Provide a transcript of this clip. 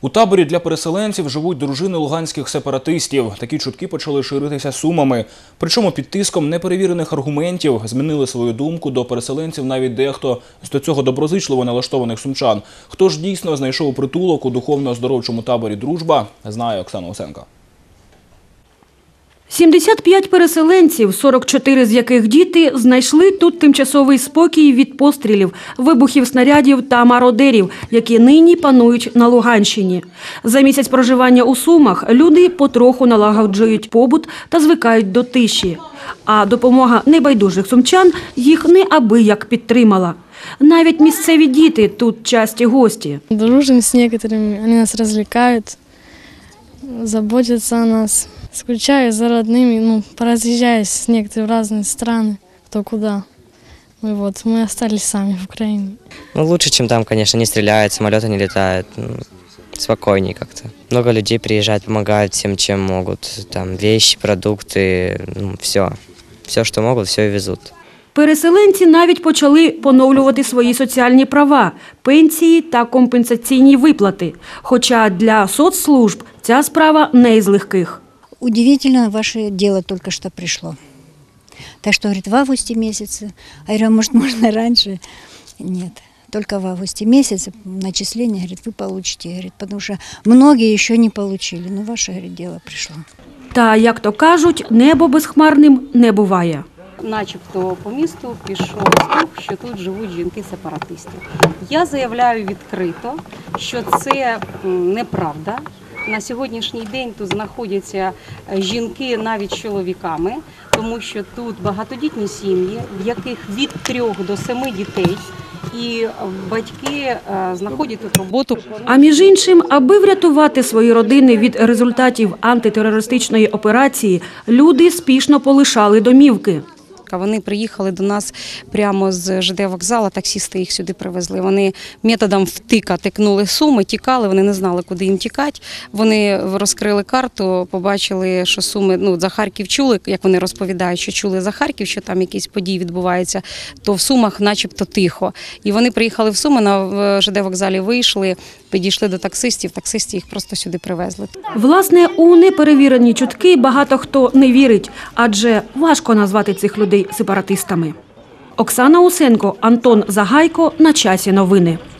У таборі для переселенців живуть дружини луганських сепаратистів. Такі чутки почали ширитися Сумами. Причому під тиском неперевірених аргументів змінили свою думку до переселенців навіть дехто з до цього доброзичливо налаштованих сумчан. Хто ж дійсно знайшов притулок у духовно-оздоровчому таборі «Дружба», знає Оксана Усенко. 75 переселенців, 44 з яких діти, знайшли тут тимчасовий спокій від пострілів, вибухів снарядів та мародерів, які нині панують на Луганщині. За місяць проживання у Сумах люди потроху налагоджують побут та звикають до тиші. А допомога небайдужих сумчан їх неабияк підтримала. Навіть місцеві діти тут часті гості. Дружимо з некоторыми, вони нас розвлікають, заботяться о нас. Скучаю за родными, поразъезжаюсь с некоторыми в разные страны, кто куда. Мы остались сами в Украине. Лучше, чем там, конечно, не стреляют, самолеты не летают. Спокойнее как-то. Много людей приезжают, помогают всем, чем могут. Там вещи, продукты, все. Все, что могут, все и везут. Переселенці навіть почали поновлювати свої соціальні права – пенсії та компенсаційні виплати. Хоча для соцслужб ця справа не із легких. Удивительно, ваше дело только что пришло. Так что, говорит, в августе месяце. А я говорю, может, можно раньше? Нет, только в августе месяце начисление, говорит, вы получите. Говорит, потому что многие еще не получили. Но ваше, говорит, дело пришло. Та, як то кажуть, небо безхмарним не буває. Начебто по місту пішов слух, що тут живуть жінки-сепаратисти. Я заявляю відкрито, що це неправда. На сьогоднішній день тут знаходяться жінки навіть з чоловіками, тому що тут багатодітні сім'ї, в яких від 3 до 7 дітей, і батьки знаходять тут роботу. А між іншим, аби врятувати свої родини від результатів антитерористичної операції, люди спішно полишали домівки. Вони приїхали до нас прямо з ЖД вокзалу, таксісти їх сюди привезли. Вони методом втика тикнули Суми, тікали, вони не знали, куди їм тікати. Вони розкрили карту, побачили, що Суми, за Харків чули, як вони розповідають, що чули за Харків, що там якісь події відбуваються, то в Сумах начебто тихо. І вони приїхали в Суми, на ЖД вокзалі вийшли, підійшли до таксистів, таксисти їх просто сюди привезли. Власне, у неперевірені чутки багато хто не вірить, адже важко назвати цих людей сепаратистами. Оксана Усенко, Антон Загайко. На часі новини.